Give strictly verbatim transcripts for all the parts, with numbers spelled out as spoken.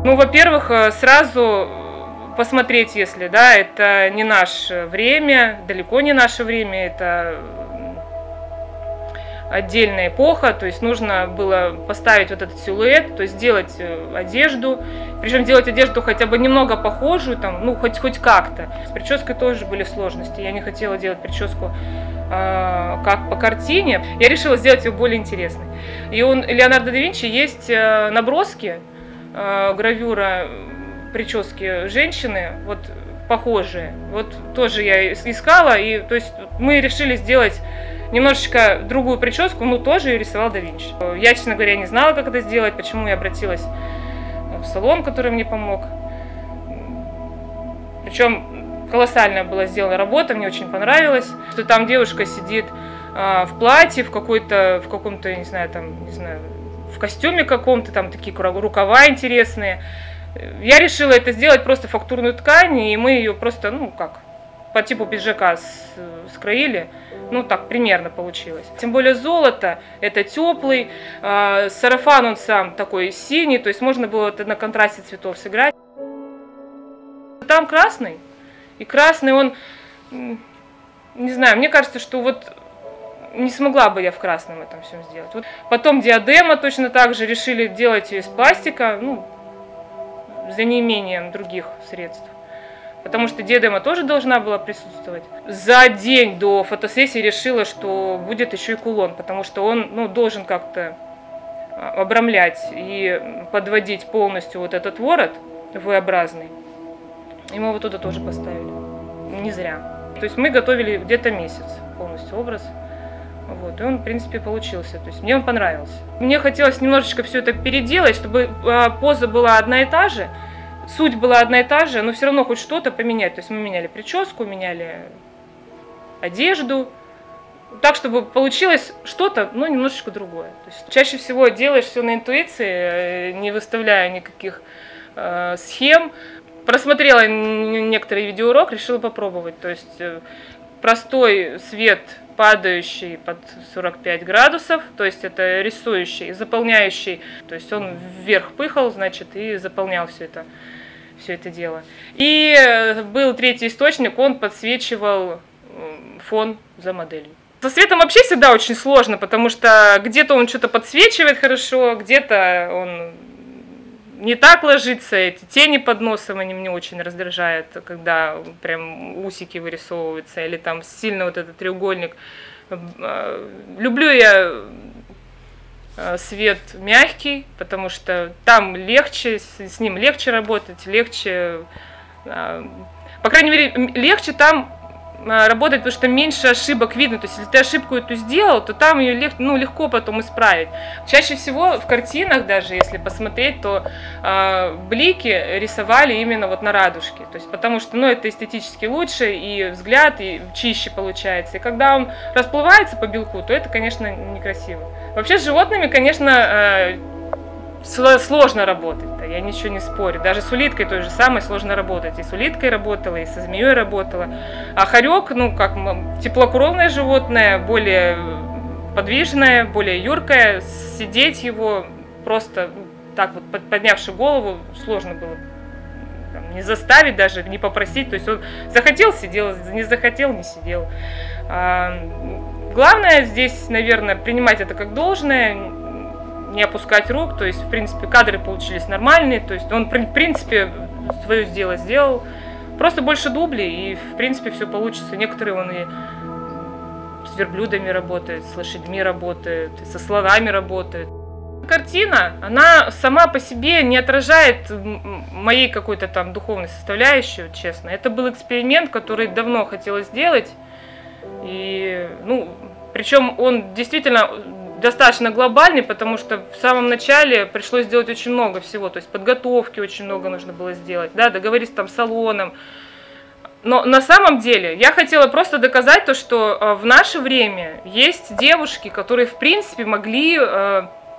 Ну, во-первых, сразу посмотреть, если, да, это не наше время, далеко не наше время, это отдельная эпоха, то есть нужно было поставить вот этот силуэт, то есть сделать одежду, причем делать одежду хотя бы немного похожую, там, ну, хоть, хоть как-то. С прической тоже были сложности, я не хотела делать прическу э, как по картине, я решила сделать ее более интересной. И у Леонардо да Винчи есть наброски, э, гравюра, прически женщины, вот похожие, вот тоже я искала, и то есть мы решили сделать немножечко другую прическу, ну тоже ее рисовал да Винчи. Я, честно говоря, не знала, как это сделать, почему я обратилась в салон, который мне помог. Причем колоссальная была сделана работа, мне очень понравилось, что там девушка сидит а, в платье, в какой-то, в каком-то, не знаю, там, не знаю, в костюме каком-то, там такие рукава интересные. Я решила это сделать просто фактурную ткань, и мы ее просто, ну как, по типу пиджака скроили, ну так примерно получилось. Тем более золото, это теплый, э, сарафан он сам такой синий, то есть можно было это на контрасте цветов сыграть. Там красный, и красный он, не знаю, мне кажется, что вот не смогла бы я в красном этом всем сделать. Вот. Потом диадема точно так же решили делать ее из пластика, ну, за неимением других средств. Потому что диадема тоже должна была присутствовать. За день до фотосессии решила, что будет еще и кулон, потому что он, ну, должен как-то обрамлять и подводить полностью вот этот ворот V-образный. И мы его туда тоже поставили. Не зря. То есть мы готовили где-то месяц полностью образ. Вот, и он, в принципе, получился. То есть мне он понравился. Мне хотелось немножечко все это переделать, чтобы поза была одна и та же. Суть была одна и та же, но все равно хоть что-то поменять. То есть мы меняли прическу, меняли одежду, так, чтобы получилось что-то, но немножечко другое. То есть чаще всего делаешь все на интуиции, не выставляя никаких э, схем. Просмотрела некоторый видеоурок, решила попробовать. То есть э, простой свет, падающий под сорок пять градусов, то есть это рисующий, заполняющий, то есть он вверх пыхал, значит, и заполнял все это, все это дело. И был третий источник, он подсвечивал фон за моделью. Со светом вообще всегда очень сложно, потому что где-то он что-то подсвечивает хорошо, где-то он не так ложится, эти тени под носом, они меня очень раздражают, когда прям усики вырисовываются, или там сильно вот этот треугольник. Люблю я свет мягкий, потому что там легче, с ним легче работать, легче, по крайней мере, легче там работать, потому что меньше ошибок видно. То есть, если ты ошибку эту сделал, то там ее лег, ну, легко потом исправить. Чаще всего в картинах, даже если посмотреть, то э, блики рисовали именно вот на радужке. То есть, потому что, ну, это эстетически лучше, и взгляд и чище получается. И когда он расплывается по белку, то это, конечно, некрасиво. Вообще с животными, конечно, э, сложно работать, я ничего не спорю. Даже с улиткой той же самой сложно работать. И с улиткой работала, и со змеей работала. А хорек, ну, как теплокровное животное, более подвижное, более юркое. Сидеть его просто так вот, поднявши голову, сложно было. Там, не заставить даже, не попросить. То есть он захотел — сидел, не захотел — не сидел. А, главное здесь, наверное, принимать это как должное, не опускать рук, то есть, в принципе, кадры получились нормальные, то есть он, в принципе, свое дело сделал. Просто больше дублей, и, в принципе, все получится. Некоторые он и с верблюдами работает, с лошадьми работает, и со слонами работает. Картина, она сама по себе не отражает моей какой-то там духовной составляющей, честно. Это был эксперимент, который давно хотела сделать, и, ну, причем он действительно достаточно глобальный, потому что в самом начале пришлось сделать очень много всего, то есть подготовки очень много нужно было сделать, да, договориться там с салоном. Но на самом деле я хотела просто доказать то, что в наше время есть девушки, которые в принципе могли э,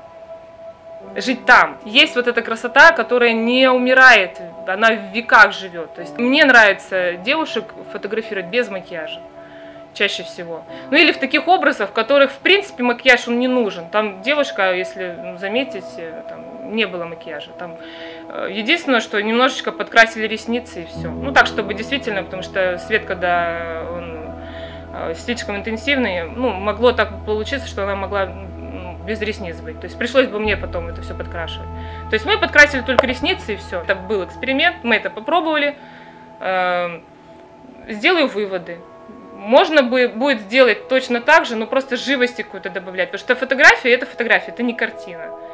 жить там. Есть вот эта красота, которая не умирает, она в веках живет. То есть мне нравится девушек фотографировать без макияжа. Чаще всего. Ну или в таких образах, в которых, в принципе, макияж он не нужен. Там девушка, если заметите, там, не было макияжа. Там единственное, что немножечко подкрасили ресницы и все. Ну так, чтобы действительно, потому что свет, когда он слишком интенсивный, ну, могло так получиться, что она могла без ресниц быть. То есть пришлось бы мне потом это все подкрашивать. То есть мы подкрасили только ресницы и все. Это был эксперимент, мы это попробовали. Сделаю выводы. Можно будет сделать точно так же, но просто живости какой-то добавлять. Потому что фотография – это фотография, это не картина.